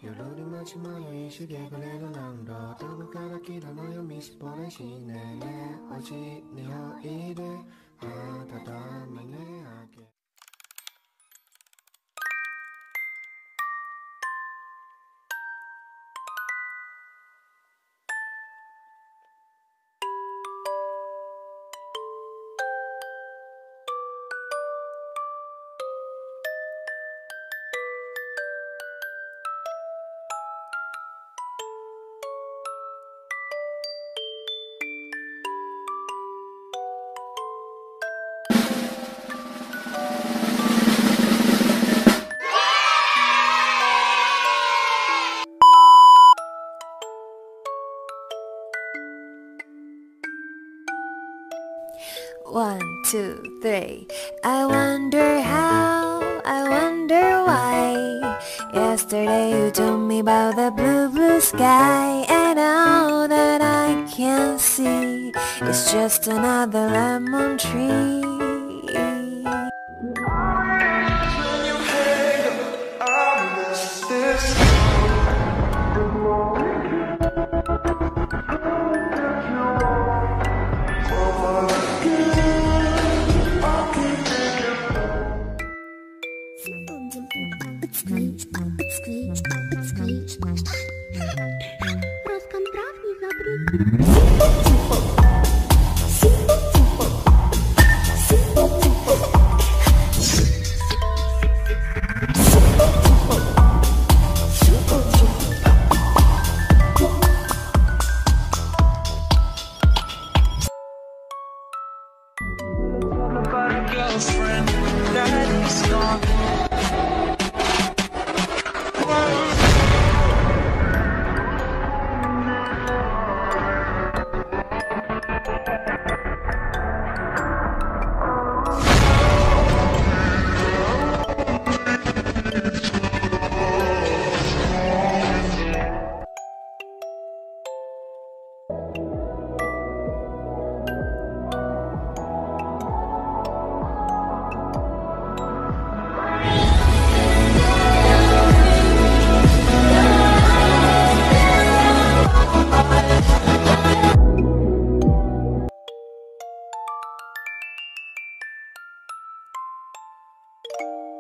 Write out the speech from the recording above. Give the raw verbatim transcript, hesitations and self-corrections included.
夜街迷いしげくれる何度どこから来たのよみすぼれしねねおちにおいであたためねあけ One, two, three. I wonder how, I wonder why. Yesterday you told me about the blue, blue sky. And all that I can see is just another lemon tree. you